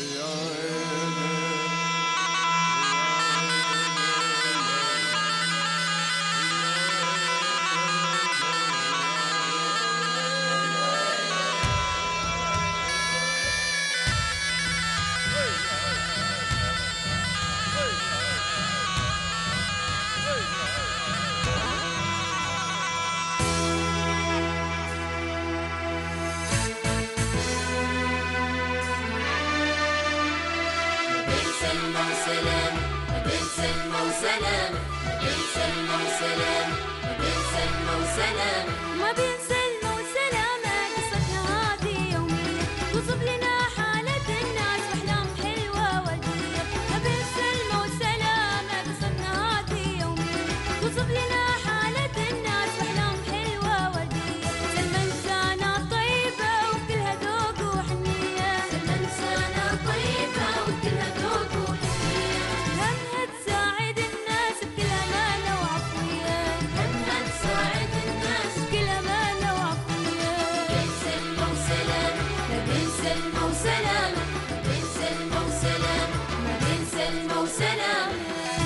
ما بين سلمى وسلامة قصتنا هذه يومية، توصف لنا حالة الناس وأحلام حلوة وردية. ما بين سلمى وسلامة قصتنا هذه يومية، توصف لنا حالة الناس وأحلام حلوة وردية. سلمى إنسانة طيبة وكلها ذوق وحنية، سلمى إنسانة طيبة وكلها ذوق وحنية. همها تساعد الناس بكل أمانة وعفوية، همها تساعد الناس بكل أمانة وعفوية. بين سلمى وسلامة، ما بين سلمى وسلامة، ما بين سلمى وسلامة، ما بين سلمى وسلامة.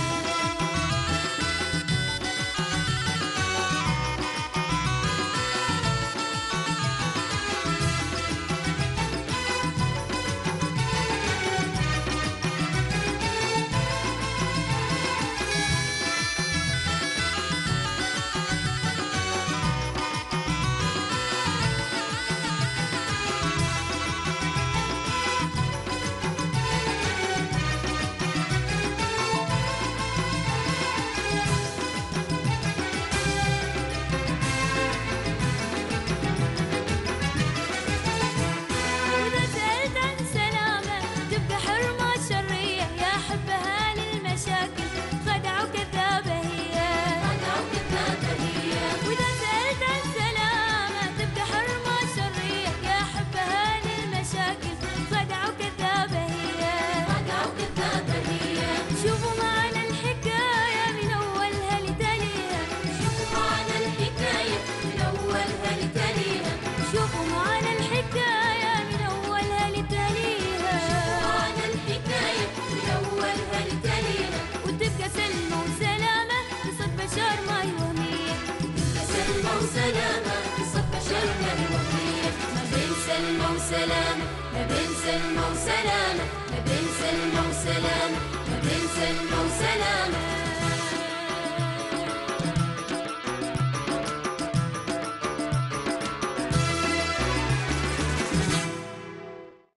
وإذا سألت عن سلامة تبقى حرمة شرية، يا حب أهالي المشاكل خدعة وكذابة هي، خدعة وكذابة هي. وإذا سألت عن سلامة تبقى حرمة شرية، يا حب أهالي المشاكل خدعة وكذابة هي، خدعة وكذابة هي. شوفوا معنا الحكاية من أولها لتاليها، شوفوا معنا الحكاية من أولها لتاليها، شوفوا معنا الحكاية من أولها لتاليها، شوفوا معنا الحكاية من أولها لتاليها. وتبقى سلمى وسلامة قصة بشر ما هي وهمية، تبقى سلمى وسلامة قصة بشر ما هي وهمية. ما بين سلمى وسلامة، ما بين سلمى وسلامة، ما بين سلمى وسلامة، ما بين سلمى وسلامة.